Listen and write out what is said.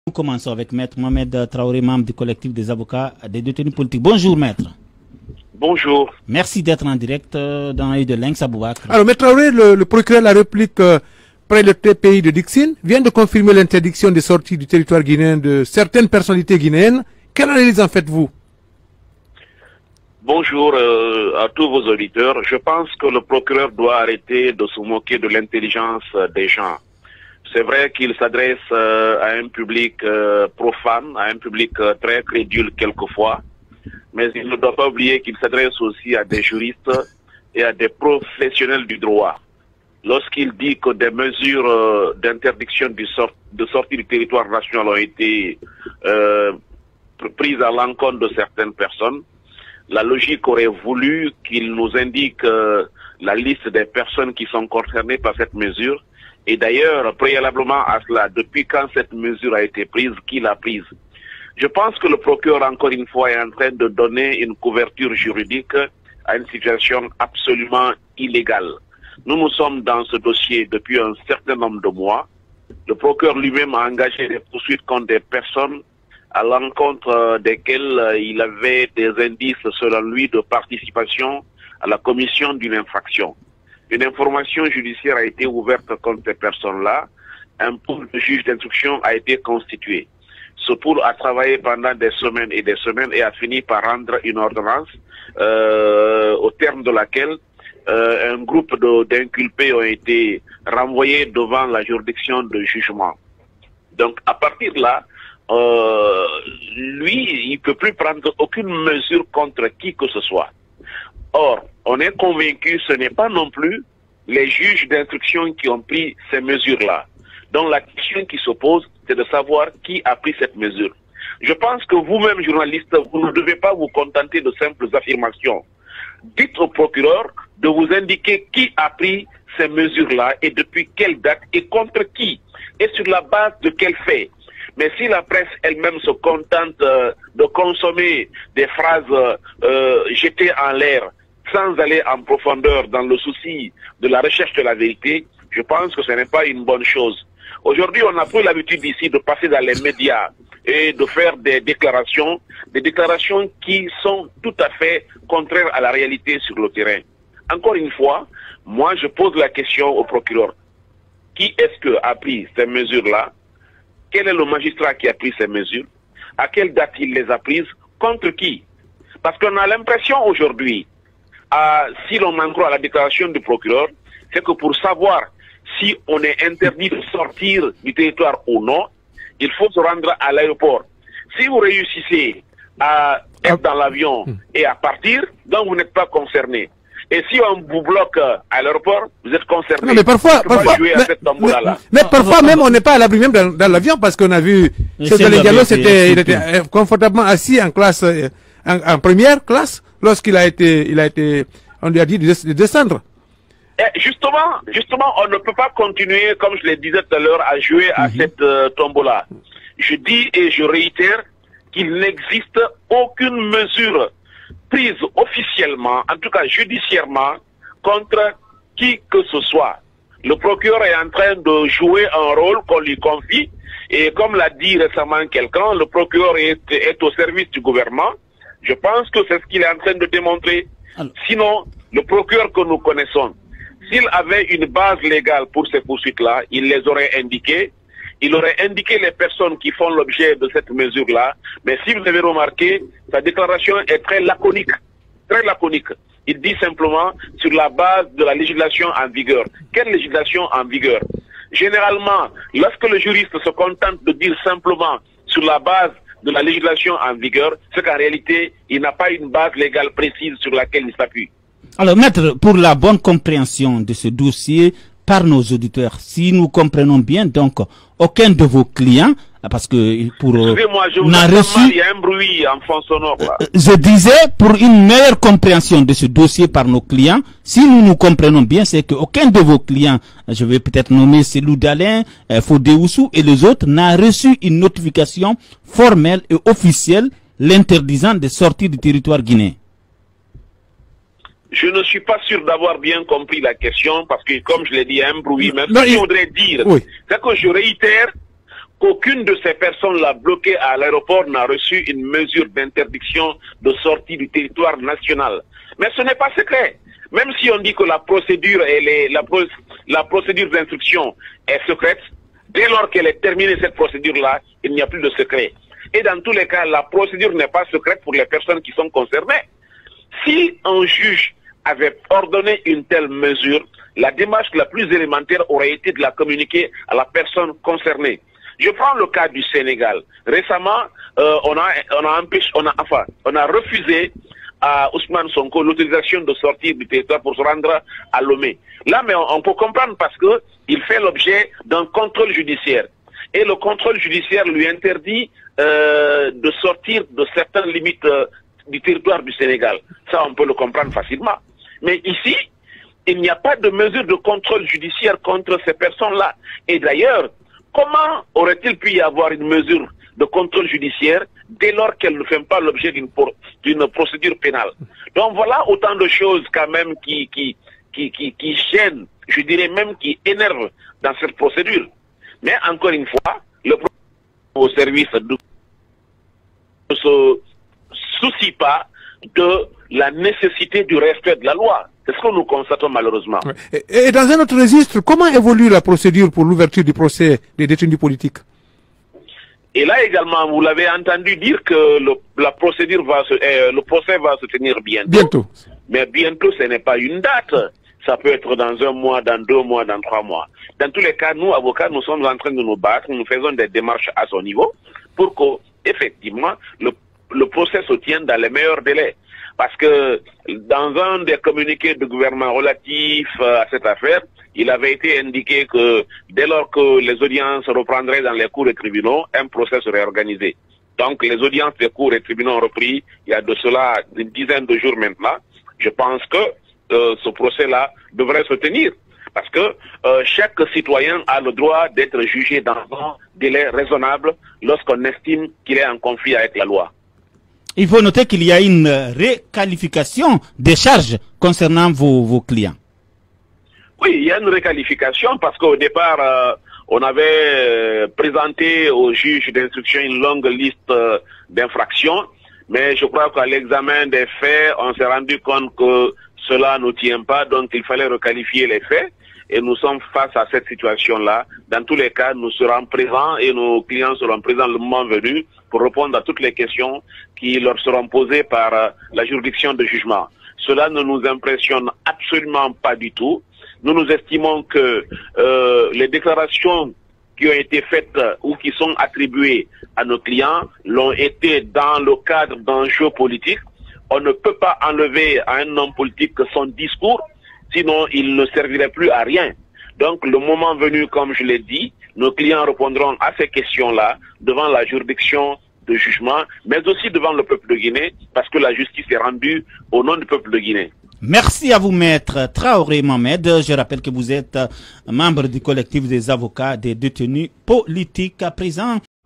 Nous commençons avec Maître Mohamed Traoré, membre du collectif des avocats des détenus politiques. Bonjour Maître. Bonjour. Merci d'être en direct dans l'œil de Lynx Aboubakr. Alors Maître Traoré, le procureur de la République près le TPI de Dixine vient de confirmer l'interdiction des sorties du territoire guinéen de certaines personnalités guinéennes. Quelle analyse en faites-vous? Bonjour à tous vos auditeurs. Je pense que le procureur doit arrêter de se moquer de l'intelligence des gens. C'est vrai qu'il s'adresse à un public profane, à un public très crédule quelquefois, mais il ne doit pas oublier qu'il s'adresse aussi à des juristes et à des professionnels du droit. Lorsqu'il dit que des mesures d'interdiction de sortie du territoire national ont été prises à l'encontre de certaines personnes, la logique aurait voulu qu'il nous indique la liste des personnes qui sont concernées par cette mesure. Et d'ailleurs, préalablement à cela, depuis quand cette mesure a été prise, qui l'a prise? Je pense que le procureur, encore une fois, est en train de donner une couverture juridique à une situation absolument illégale. Nous sommes dans ce dossier depuis un certain nombre de mois. Le procureur lui-même a engagé des poursuites contre des personnes à l'encontre desquelles il avait des indices, selon lui, de participation à la commission d'une infraction. Une information judiciaire a été ouverte contre ces personnes-là. Un pool de juges d'instruction a été constitué. Ce pool a travaillé pendant des semaines et a fini par rendre une ordonnance au terme de laquelle un groupe d'inculpés ont été renvoyés devant la juridiction de jugement. Donc à partir de là, lui, il ne peut plus prendre aucune mesure contre qui que ce soit. Or, on est convaincu, ce n'est pas non plus les juges d'instruction qui ont pris ces mesures-là. Donc la question qui se pose, c'est de savoir qui a pris cette mesure. Je pense que vous-même, journaliste, vous ne devez pas vous contenter de simples affirmations. Dites au procureur de vous indiquer qui a pris ces mesures-là et depuis quelle date et contre qui et sur la base de quels faits. Mais si la presse elle-même se contente de consommer des phrases jetées en l'air sans aller en profondeur dans le souci de la recherche de la vérité, je pense que ce n'est pas une bonne chose. Aujourd'hui, on a pris l'habitude ici de passer dans les médias et de faire des déclarations qui sont tout à fait contraires à la réalité sur le terrain. Encore une fois, moi je pose la question au procureur. Qui est-ce qui a pris ces mesures-là? Quel est le magistrat qui a pris ces mesures? À quelle date il les a prises? Contre qui? Parce qu'on a l'impression aujourd'hui, si l'on en croit à la déclaration du procureur, c'est que pour savoir si on est interdit de sortir du territoire ou non, il faut se rendre à l'aéroport. Si vous réussissez à être dans l'avion et à partir, donc vous n'êtes pas concerné. Et si on vous bloque à l'aéroport, vous êtes concerné. Non, mais parfois, parfois même on n'est pas à l'abri même dans l'avion parce qu'on a vu ce Diallo, il était confortablement assis en classe, en première classe, lorsqu'il a été, on lui a dit de descendre. Et justement, on ne peut pas continuer, comme je le disais tout à l'heure, à jouer à cette tombola. Je dis et je réitère qu'il n'existe aucune mesure prise officiellement, en tout cas judiciairement, contre qui que ce soit. Le procureur est en train de jouer un rôle qu'on lui confie, et comme l'a dit récemment quelqu'un, le procureur est au service du gouvernement. Je pense que c'est ce qu'il est en train de démontrer. Sinon, le procureur que nous connaissons, s'il avait une base légale pour ces poursuites-là, il les aurait indiquées. Il aurait indiqué les personnes qui font l'objet de cette mesure-là. Mais si vous avez remarqué, sa déclaration est très laconique. Très laconique. Il dit simplement sur la base de la législation en vigueur. Quelle législation en vigueur? Généralement, lorsque le juriste se contente de dire simplement sur la base de la législation en vigueur, c'est qu'en réalité, il n'a pas une base légale précise sur laquelle il s'appuie. Alors, maître, pour la bonne compréhension de ce dossier par nos auditeurs, si nous comprenons bien, donc, aucun de vos clients, parce que pour excusez-moi, je vous reçu, il y a un bruit en fond sonore là. Je disais, pour une meilleure compréhension de ce dossier par nos clients, si nous comprenons bien, c'est qu'aucun de vos clients, je vais peut-être nommer Cellou Dalein, Fodé Oussou et les autres, n'a reçu une notification formelle et officielle l'interdisant de sortir du territoire guinéen. Je ne suis pas sûr d'avoir bien compris la question parce que, comme je l'ai dit, il y a un bruit. Mais ce que je voudrais dire, c'est que je réitère qu'aucune de ces personnes-là bloquées à l'aéroport n'a reçu une mesure d'interdiction de sortie du territoire national. Mais ce n'est pas secret. Même si on dit que la procédure, la procédure d'instruction est secrète, dès lors qu'elle est terminée, cette procédure-là, il n'y a plus de secret. Et dans tous les cas, la procédure n'est pas secrète pour les personnes qui sont concernées. Si un juge avait ordonné une telle mesure, la démarche la plus élémentaire aurait été de la communiquer à la personne concernée. Je prends le cas du Sénégal. Récemment, on a refusé à Ousmane Sonko l'autorisation de sortir du territoire pour se rendre à Lomé. Là, mais on peut comprendre parce que il fait l'objet d'un contrôle judiciaire. Et le contrôle judiciaire lui interdit de sortir de certaines limites du territoire du Sénégal. Ça, on peut le comprendre facilement. Mais ici, il n'y a pas de mesure de contrôle judiciaire contre ces personnes-là. Et d'ailleurs, comment aurait-il pu y avoir une mesure de contrôle judiciaire dès lors qu'elle ne fait pas l'objet d'une procédure pénale? Donc voilà autant de choses quand même qui gênent, je dirais même qui énervent dans cette procédure. Mais encore une fois, le au service ne se soucie pas de la nécessité du respect de la loi. C'est ce que nous constatons malheureusement. Et dans un autre registre, comment évolue la procédure pour l'ouverture du procès des détenus politiques? Et là également, vous l'avez entendu dire que la procédure le procès va se tenir bientôt. Mais bientôt, ce n'est pas une date. Ça peut être dans 1 mois, dans 2 mois, dans 3 mois. Dans tous les cas, nous, avocats, nous sommes en train de nous battre. Nous faisons des démarches à son niveau pour qu'effectivement, le procès se tienne dans les meilleurs délais. Parce que dans un des communiqués du gouvernement relatifs à cette affaire, il avait été indiqué que dès lors que les audiences reprendraient dans les cours et tribunaux, un procès serait organisé. Donc les audiences des cours et tribunaux ont repris il y a de cela une dizaine de jours maintenant. Je pense que ce procès-là devrait se tenir. Parce que chaque citoyen a le droit d'être jugé dans un délai raisonnable lorsqu'on estime qu'il est en conflit avec la loi. Il faut noter qu'il y a une requalification des charges concernant vos clients. Oui, il y a une requalification parce qu'au départ, on avait présenté au juge d'instruction une longue liste d'infractions, mais je crois qu'à l'examen des faits, on s'est rendu compte que cela ne tient pas, donc il fallait requalifier les faits. Et nous sommes face à cette situation-là. Dans tous les cas, nous serons présents et nos clients seront présents le moment venu pour répondre à toutes les questions qui leur seront posées par la juridiction de jugement. Cela ne nous impressionne absolument pas du tout. Nous estimons que les déclarations qui ont été faites ou qui sont attribuées à nos clients l'ont été dans le cadre d'un jeu politique. On ne peut pas enlever à un homme politique son discours, sinon il ne servirait plus à rien. Donc le moment venu, comme je l'ai dit, nos clients répondront à ces questions-là devant la juridiction de jugement, mais aussi devant le peuple de Guinée, parce que la justice est rendue au nom du peuple de Guinée. Merci à vous, maître Traoré Mohamed. Je rappelle que vous êtes membre du collectif des avocats des détenus politiques à présent.